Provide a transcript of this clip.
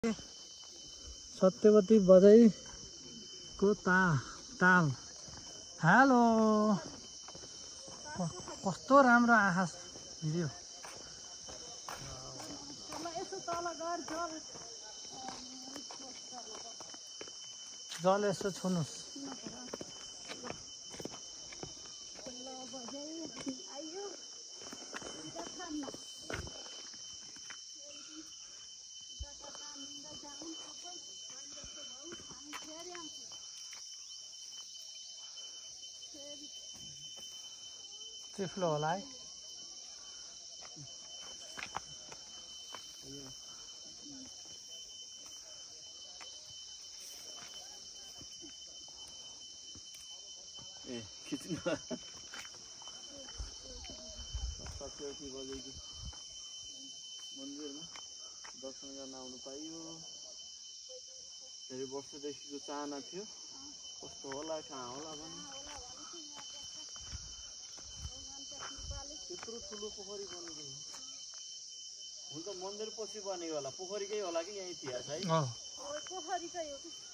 सत्यवती बजाइको ताल। हेलो, कस्तो राम्रो आकाश भिडियो। जल यसो छुनुस्। चिफ्लो होला है। खिच्नु सत्यवती बजाइको मन्दिरमा दर्शन गर्न आउनु पाइयो। धेरै वर्षदेखिको चाहना थियो, कस्तो होला कहाँ होला भन्ने। त्यत्रो ठुलो पोखरी बनेको हुन त मन्दिर पछि बनेको होला, पोखरीकै होला कि यहीँ इतिहास है। पोखरीकै हो।